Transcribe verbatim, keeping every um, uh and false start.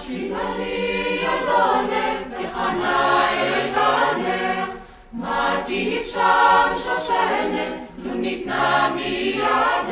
שינה לי ילדונך, תחנה אל גנך, מה תיף שם שושנת, לו ניתנה מיד